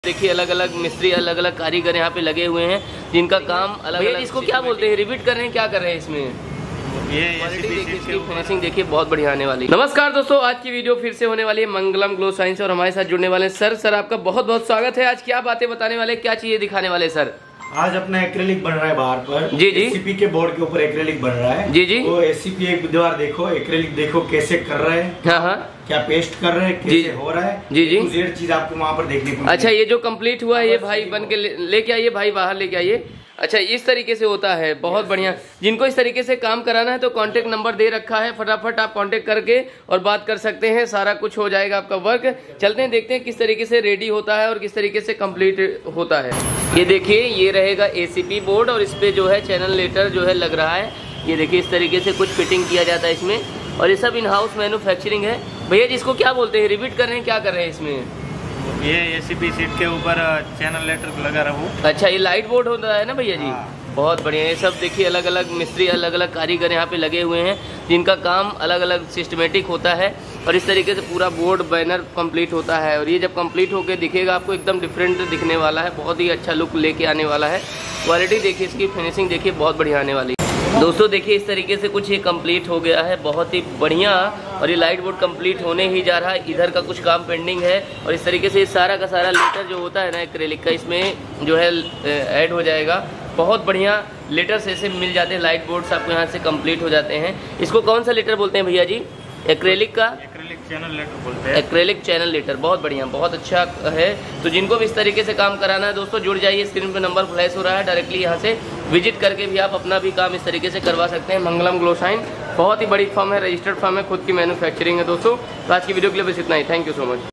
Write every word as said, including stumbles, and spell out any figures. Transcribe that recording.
देखिए अलग अलग मिस्त्री अलग अलग कारीगर यहाँ पे लगे हुए हैं जिनका काम अलग अलग। इसको क्या बोलते हैं, रिपीट कर रहे हैं, क्या कर रहे हैं इसमें? ये देखिए, इसकी फिनिशिंग देखिए बहुत बढ़िया आने वाली। नमस्कार दोस्तों, आज की वीडियो फिर से होने वाली है मंगलम ग्लो साइंस और हमारे साथ जुड़ने वाले सर सर आपका बहुत बहुत स्वागत है। आज क्या बातें बताने वाले, क्या चीजें दिखाने वाले सर? आज अपना एक्रेलिक बन रहा है बाहर पर। जी जी। एसीपी के बोर्ड के ऊपर एक्रेलिक बन रहा है। जी जी। तो एसीपी एक दीवार देखो, एक्रेलिक देखो कैसे कर रहे हैं। हाँ हाँ। क्या पेस्ट कर रहे हैं, कैसे हो रहा है। जी जी। जेड चीज आपको वहाँ पर देखने को। अच्छा, ये जो कंप्लीट हुआ है ये भाई बन के लेके आइए, भाई बाहर लेके आइए। अच्छा, इस तरीके से होता है, बहुत बढ़िया। जिनको इस तरीके से काम कराना है तो कांटेक्ट नंबर दे रखा है, फटाफट आप कांटेक्ट करके और बात कर सकते हैं, सारा कुछ हो जाएगा आपका वर्क। चलते हैं, देखते हैं किस तरीके से रेडी होता है और किस तरीके से कंप्लीट होता है। ये देखिए, ये रहेगा एसीपी बोर्ड और इस पे जो है चैनल लेटर जो है लग रहा है। ये देखिए इस तरीके से कुछ फिटिंग किया जाता है इसमें और ये सब इन हाउस मैन्युफैक्चरिंग है। भैया जिसको क्या बोलते हैं, रिपीट कर रहे हैं, क्या कर रहे हैं इसमें? ये एसीपी सीट के ऊपर चैनल लेटर लगा रहा हूँ। अच्छा, ये लाइट बोर्ड होता है ना भैया जी? हाँ। बहुत बढ़िया। ये सब देखिए अलग अलग मिस्त्री अलग अलग कारीगर यहाँ पे लगे हुए हैं जिनका काम अलग अलग सिस्टमेटिक होता है और इस तरीके से पूरा बोर्ड बैनर कंप्लीट होता है। और ये जब कंप्लीट होकर दिखेगा आपको एकदम डिफरेंट दिखने वाला है, बहुत ही अच्छा लुक लेके आने वाला है। क्वालिटी देखिए, इसकी फिनिशिंग देखिए बहुत बढ़िया आने वाली है। दोस्तों देखिए इस तरीके से कुछ ये कंप्लीट हो गया है, बहुत ही बढ़िया। और ये लाइट बोर्ड कंप्लीट होने ही जा रहा है, इधर का कुछ काम पेंडिंग है और इस तरीके से सारा का सारा लेटर जो होता है ना एक्रेलिक का, इसमें जो है ऐड हो जाएगा। बहुत बढ़िया लेटर्स ऐसे मिल जाते हैं, लाइट बोर्ड्स आपको यहाँ से कंप्लीट हो जाते हैं। इसको कौन सा लेटर बोलते हैं भैया जी? एक्रेलिक का एक्रेलिक चैनल लेटर बोलते हैं। एक्रेलिक चैनल लेटर, बहुत बढ़िया, बहुत अच्छा है। तो जिनको भी इस तरीके से काम कराना है दोस्तों, जुड़ जाइए, स्क्रीन पे नंबर फ्लैश हो रहा है, डायरेक्टली यहाँ से विजिट करके भी आप अपना भी काम इस तरीके से करवा सकते हैं। मंगलम ग्लो साइन बहुत ही बड़ी फर्म है, रजिस्टर्ड फर्म है, खुद की मैन्युफैक्चरिंग है दोस्तों। तो आज की वीडियो के लिए बस इतना ही। Thank you so much.